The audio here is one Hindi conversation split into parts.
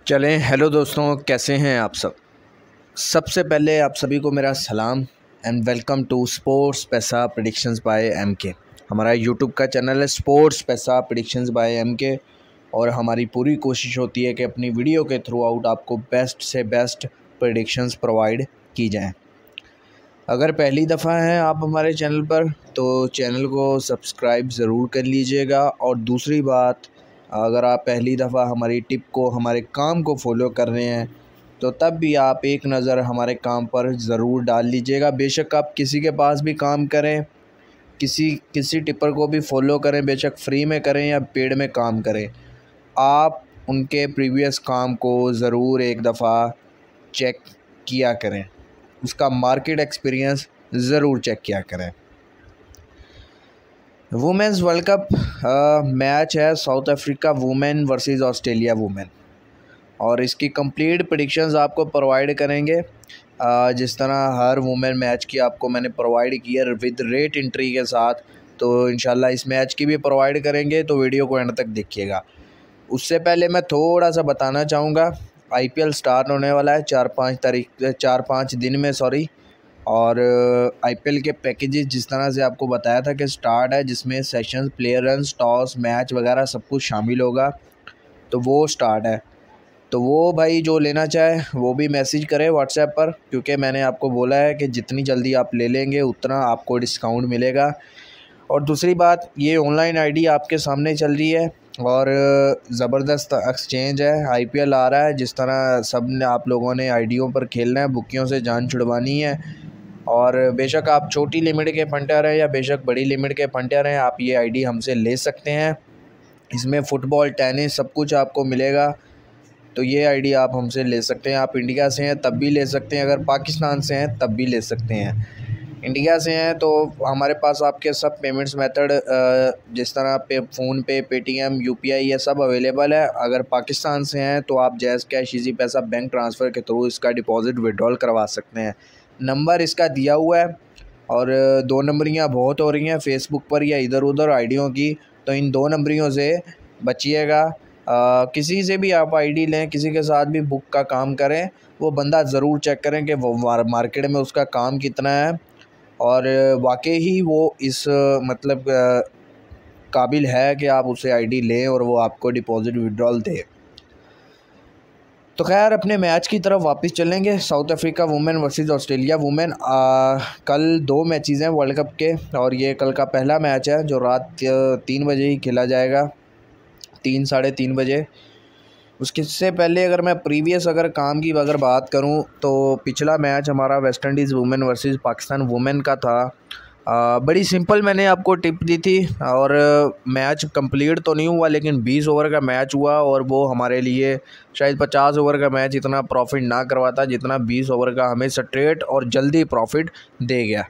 चलें। हेलो दोस्तों, कैसे हैं आप सब। सबसे पहले आप सभी को मेरा सलाम and welcome to sports Paisa predictions by MK. हमारा यूट्यूब का चैनल है sports Paisa predictions by MK और हमारी पूरी कोशिश होती है कि अपनी वीडियो के थ्रू आउट आपको बेस्ट से बेस्ट प्रेडिक्शंस प्रोवाइड की जाएं। अगर पहली दफ़ा हैं आप हमारे चैनल पर तो चैनल को सब्सक्राइब ज़रूर कर लीजिएगा। और दूसरी बात, अगर आप पहली दफ़ा हमारी टिप को, हमारे काम को फॉलो कर रहे हैं तो तब भी आप एक नज़र हमारे काम पर ज़रूर डाल लीजिएगा। बेशक आप किसी के पास भी काम करें, किसी टिपर को भी फॉलो करें, बेशक फ्री में करें या पेड में काम करें, आप उनके प्रीवियस काम को ज़रूर एक दफ़ा चेक किया करें, उसका मार्केट एक्सपीरियंस ज़रूर चेक किया करें। वुमेंस वर्ल्ड कप मैच है South Africa women versus Australia women, और इसकी कंप्लीट प्रेडिक्शंस आपको प्रोवाइड करेंगे जिस तरह हर वुमेन मैच की आपको मैंने प्रोवाइड की है विद रेट एंट्री के साथ। तो इंशाल्लाह इस मैच की भी प्रोवाइड करेंगे, तो वीडियो को एंड तक देखिएगा। उससे पहले मैं थोड़ा सा बताना चाहूँगा, आईपीएल स्टार्ट होने वाला है 4-5 दिन में और आईपीएल के पैकेजेस जिस तरह से आपको बताया था कि स्टार्ट है, जिसमें sessions, player runs, toss, match वगैरह सब कुछ शामिल होगा, तो वो स्टार्ट है। तो वो भाई जो लेना चाहे वो भी मैसेज करें व्हाट्सएप पर, क्योंकि मैंने आपको बोला है कि जितनी जल्दी आप ले लेंगे उतना आपको डिस्काउंट मिलेगा। और दूसरी बात, ये ऑनलाइन आईडी आपके सामने चल रही है और ज़बरदस्त एक्सचेंज है। आईपीएल आ रहा है, जिस तरह सब ने आप लोगों ने आईडियों पर खेलना है, बुकियों से जान छुड़वानी है। और बेशक आप छोटी लिमिट के फंटर हैं या बेशक बड़ी लिमिट के फंटर हैं, आप ये आईडी हमसे ले सकते हैं। इसमें फ़ुटबॉल, टेनिस सब कुछ आपको मिलेगा, तो ये आईडी आप हमसे ले सकते हैं। आप इंडिया से हैं तब भी ले सकते हैं, अगर पाकिस्तान से हैं तब भी ले सकते हैं। इंडिया से हैं तो हमारे पास आपके सब पेमेंट्स मेथड जिस तरह पे फ़ोन पे, पेटीएम, यूपीआई ये सब अवेलेबल है। अगर पाकिस्तान से हैं तो आप JazzCash, Easypaisa, bank transfer के थ्रू इसका डिपॉज़िट विड्रॉल करवा सकते हैं। नंबर इसका दिया हुआ है और 2 नंबरियाँ बहुत हो रही हैं फ़ेसबुक पर या इधर उधर आईडियों की, तो इन 2 नंबरियों से बचिएगा। किसी से भी आप आईडी लें, किसी के साथ भी बुक का काम करें, वो बंदा ज़रूर चेक करें कि वो मार्केट में उसका काम कितना है और वाकई ही वो इस मतलब काबिल है कि आप उसे आईडी लें और वो आपको डिपॉज़िट विड्रॉल दे। तो खैर, अपने मैच की तरफ वापस चलेंगे। South Africa women versus Australia women, कल 2 मैचेस हैं वर्ल्ड कप के और ये कल का पहला मैच है जो रात 3 बजे ही खेला जाएगा, 3 साढ़े 3 बजे। उससे पहले अगर मैं प्रीवियस काम की अगर बात करूं तो पिछला मैच हमारा West Indies women versus Pakistan women का था। बड़ी सिंपल मैंने आपको टिप दी थी और मैच कंप्लीट तो नहीं हुआ, लेकिन 20 ओवर का मैच हुआ और वो हमारे लिए शायद 50 ओवर का मैच इतना प्रॉफिट ना करवाता जितना 20 ओवर का हमें स्ट्रेट और जल्दी प्रॉफिट दे गया।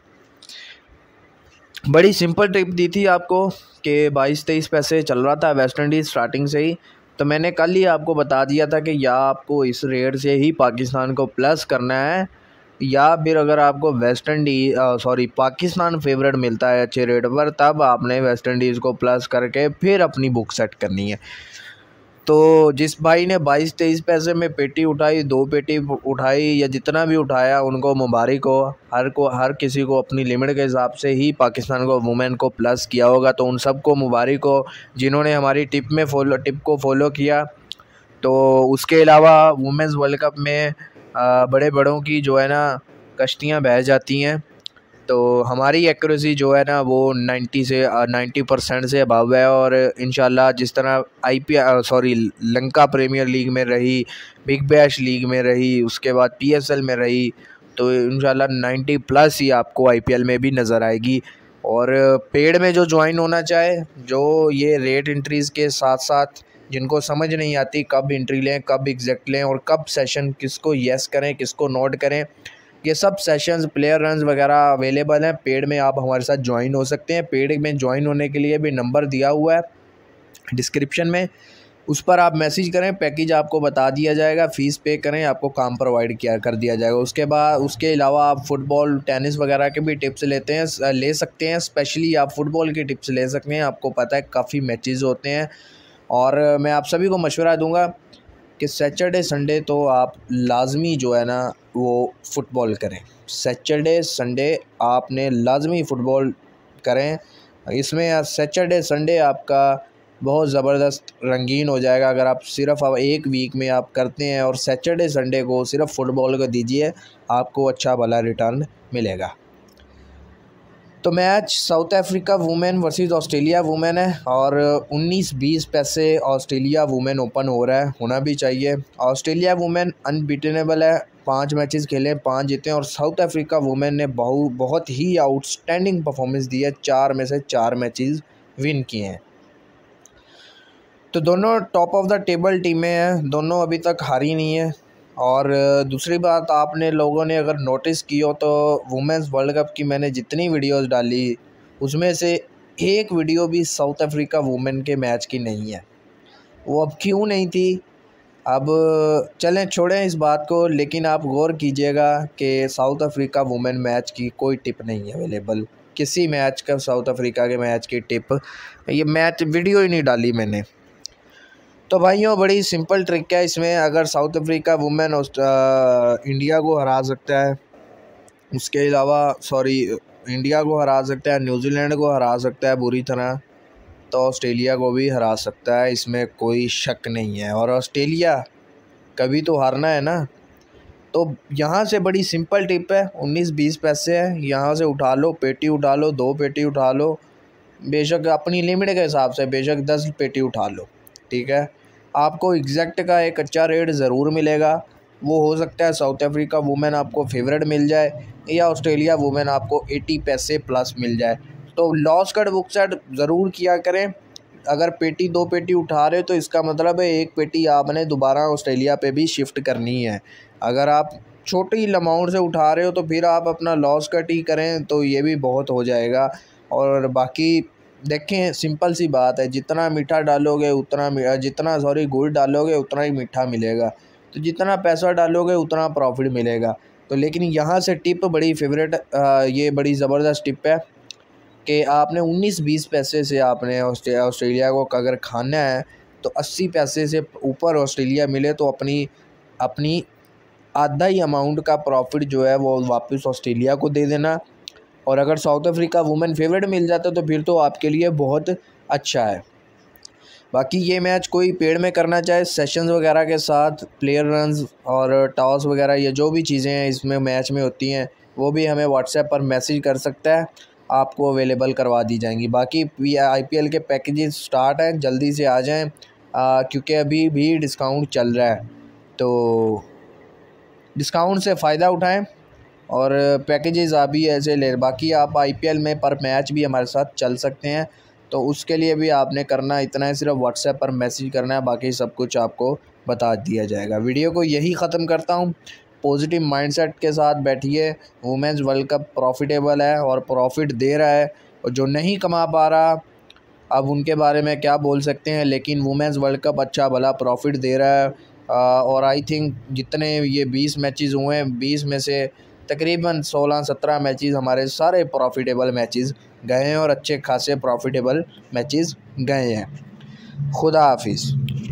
बड़ी सिंपल टिप दी थी आपको कि 22-23 पैसे चल रहा था वेस्ट इंडीज़ स्टार्टिंग से ही, तो मैंने कल ही आपको बता दिया था कि या आपको इस रेट से ही पाकिस्तान को प्लस करना है, या फिर अगर आपको पाकिस्तान फेवरेट मिलता है अच्छे रेट पर, तब आपने वेस्ट इंडीज़ को प्लस करके फिर अपनी बुक सेट करनी है। तो जिस भाई ने 22-23 पैसे में पेटी उठाई, 2 पेटी उठाई या जितना भी उठाया, उनको मुबारक हो। हर किसी को अपनी लिमिट के हिसाब से ही पाकिस्तान को वुमेन को प्लस किया होगा, तो उन सबको मुबारक हो जिन्होंने हमारी टिप को फॉलो किया। तो उसके अलावा वुमेंस वर्ल्ड कप में बड़े बड़ों की जो है ना कश्तियाँ बह जाती हैं, तो हमारी एक्यूरेसी जो है ना वो 90% से अबव है। और इंशाल्लाह जिस तरह लंका प्रीमियर लीग में रही, बिग बैश लीग में रही, उसके बाद पीएसएल में रही, तो इंशाल्लाह 90+ ही आपको आईपीएल में भी नज़र आएगी। और पेड में जो ज्वाइन होना चाहे, जो ये रेट एंट्रीज़ के साथ साथ जिनको समझ नहीं आती कब एंट्री लें, कब एग्जैक्ट लें और कब सेशन किसको येस करें, किसको नोट करें, ये सब सेशंस, प्लेयर रन्स वगैरह अवेलेबल हैं। पेड में आप हमारे साथ ज्वाइन हो सकते हैं। पेड में ज्वाइन होने के लिए भी नंबर दिया हुआ है डिस्क्रिप्शन में, उस पर आप मैसेज करें, पैकेज आपको बता दिया जाएगा, फ़ीस पे करें, आपको काम प्रोवाइड कर दिया जाएगा। उसके अलावा आप फुटबॉल, टेनिस वगैरह के भी टिप्स ले सकते हैं। स्पेशली आप फुटबॉल की टिप्स ले सकते हैं, आपको पता है काफ़ी मैचेस होते हैं। और मैं आप सभी को मशवरा दूंगा कि सैटरडे संडे तो आप लाजमी जो है ना वो फ़ुटबॉल करें। सैटरडे संडे आपने लाजमी फ़ुटबॉल करें। इसमें सैटरडे संडे आपका बहुत ज़बरदस्त रंगीन हो जाएगा। अगर आप सिर्फ अब एक वीक में आप करते हैं और सैटरडे संडे को सिर्फ फ़ुटबॉल को दीजिए, आपको अच्छा भला रिटर्न मिलेगा। तो match South Africa women versus Australia women है और 19-20 पैसे ऑस्ट्रेलिया वुमेन ओपन हो रहा है, होना भी चाहिए। ऑस्ट्रेलिया वुमेन अनबीटेनेबल है, 5 मैचेस खेले 5 जीते और साउथ अफ्रीका वुमेन ने बहुत ही आउटस्टैंडिंग परफॉर्मेंस दी है, 4 में से 4 मैचेस विन किए हैं। तो दोनों टॉप ऑफ द टेबल टीमें हैं, दोनों अभी तक हारी नहीं है। और दूसरी बात, आपने लोगों ने अगर नोटिस की हो तो वुमेंस वर्ल्ड कप की मैंने जितनी वीडियोस डाली उसमें से एक वीडियो भी साउथ अफ्रीका वुमेन के मैच की नहीं है। वो अब क्यों नहीं थी, अब चलें छोड़ें इस बात को, लेकिन आप गौर कीजिएगा कि साउथ अफ्रीका वुमेन मैच की कोई टिप नहीं है अवेलेबल, किसी मैच का साउथ अफ्रीका के मैच की टिप, ये मैच वीडियो ही नहीं डाली मैंने। तो भाइयों बड़ी सिंपल ट्रिक है इसमें, अगर साउथ अफ्रीका वुमेन इंडिया को हरा सकता है, उसके अलावा इंडिया को हरा सकता है, न्यूजीलैंड को हरा सकता है बुरी तरह, तो ऑस्ट्रेलिया को भी हरा सकता है, इसमें कोई शक नहीं है। और ऑस्ट्रेलिया कभी तो हारना है ना। तो यहाँ से बड़ी सिंपल टिप है, 19-20 पैसे है, यहाँ से उठा लो, पेटी उठा लो, 2 पेटी उठा लो, बेशक अपनी लिमिट के हिसाब से बेशक 10 पेटी उठा लो, ठीक है। आपको एग्जैक्ट का एक अच्छा रेट ज़रूर मिलेगा। वो हो सकता है साउथ अफ्रीका वुमेन आपको फेवरेट मिल जाए या ऑस्ट्रेलिया वुमेन आपको 80 पैसे प्लस मिल जाए। तो लॉस कट बुक सेट ज़रूर किया करें। अगर पेटी 2 पेटी उठा रहे हो तो इसका मतलब है 1 पेटी आपने दोबारा ऑस्ट्रेलिया पे भी शिफ्ट करनी है। अगर आप छोटी अमाउंट से उठा रहे हो तो फिर आप अपना लॉस कट ही करें तो ये भी बहुत हो जाएगा। और बाकी देखें, सिंपल सी बात है, जितना मीठा डालोगे गुड़ डालोगे उतना ही मीठा मिलेगा। तो जितना पैसा डालोगे उतना प्रॉफिट मिलेगा। तो लेकिन यहाँ से टिप बड़ी फेवरेट, ये बड़ी ज़बरदस्त टिप है कि आपने 19-20 पैसे से आपने ऑस्ट्रेलिया को अगर खाना है तो 80 पैसे से ऊपर ऑस्ट्रेलिया मिले तो अपनी आधा ही अमाउंट का प्रॉफिट जो है वो वापस ऑस्ट्रेलिया को दे देना। और अगर साउथ अफ्रीका वुमेन फेवरेट मिल जाता तो फिर तो आपके लिए बहुत अच्छा है। बाकी ये मैच कोई पेड में करना चाहे सेशंस वगैरह के साथ, प्लेयर रन्स और टॉस वगैरह, ये जो भी चीज़ें हैं इसमें मैच में होती हैं वो भी हमें व्हाट्सएप पर मैसेज कर सकता है, आपको अवेलेबल करवा दी जाएंगी। बाकी IPL के पैकेजेस स्टार्ट हैं, जल्दी से आ जाएं क्योंकि अभी भी डिस्काउंट चल रहा है, तो डिस्काउंट से फ़ायदा उठाएं और पैकेजेस आप भी ऐसे ले। बाकी आप IPL में पर मैच भी हमारे साथ चल सकते हैं, तो उसके लिए भी आपने करना इतना है, सिर्फ व्हाट्सएप पर मैसेज करना है, बाकी सब कुछ आपको बता दिया जाएगा। वीडियो को यही ख़त्म करता हूँ। पॉजिटिव माइंडसेट के साथ बैठिए। वुमेंस वर्ल्ड कप प्रॉफिटेबल है और प्रॉफिट दे रहा है, और जो नहीं कमा पा रहा अब उनके बारे में क्या बोल सकते हैं, लेकिन वुमेंस वर्ल्ड कप अच्छा भला प्रॉफिट दे रहा है। और आई थिंक जितने ये 20 मैचेस हुए हैं, 20 में से तकरीबन 16-17 मैचेस हमारे सारे प्रॉफिटेबल मैचेस गए हैं और अच्छे खासे प्रॉफिटेबल मैचेस गए हैं। खुदा हाफिज़।